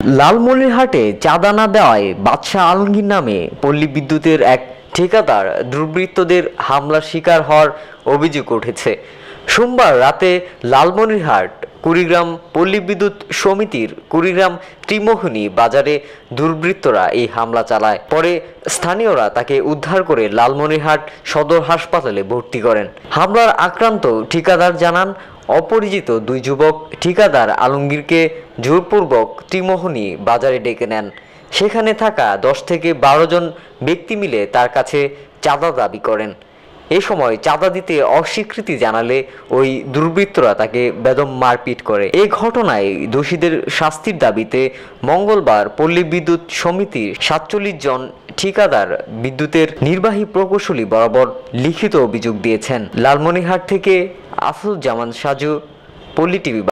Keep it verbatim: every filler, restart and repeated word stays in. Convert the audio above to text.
লালমনিরহাটে চাঁদা না দেওয়ায় বাদশাহ আলমগীর নামে পল্লী বিদ্যুতের এক ঠিকাদার দুর্বৃত্তদের হামলার শিকার হওয়ার অভিযোগ উঠেছে। সোমবার রাতে লালমনিরহাট কুড়িগ্রাম পল্লী বিদ্যুৎ সমিতির কুড়িগ্রাম ত্রিমোহিনী বাজারে দুর্বৃত্তরা এই হামলা চালায়। পরে স্থানীয়রা তাকে উদ্ধার করে লালমনিরহাট সদর হাসপাতালে ভর্তি করেন। হামলার আক্রান্ত ঠিকাদার জানান, অপরিচিত দুই যুবক ঠিকাদার আলমগীরকে জোরপূর্বক ত্রিমোহিনী বাজারে ডেকে নেন। সেখানে থাকা দশ থেকে বারো জন ব্যক্তি মিলে তার কাছে চাঁদা দাবি করেন। এ সময় চাঁদা দিতে অস্বীকৃতি জানালে ওই দুর্বৃত্তরা তাকে বেদম মারপিট করে। এই ঘটনায় দোষীদের শাস্তির দাবিতে মঙ্গলবার পল্লী বিদ্যুৎ সমিতির সাতচল্লিশ জন ঠিকাদার বিদ্যুতের নির্বাহী প্রকৌশলী বরাবর লিখিত অভিযোগ দিয়েছেন। লালমনিরহাট থেকে আসাদুজ্জামান সাজু, পল্লী টিভি।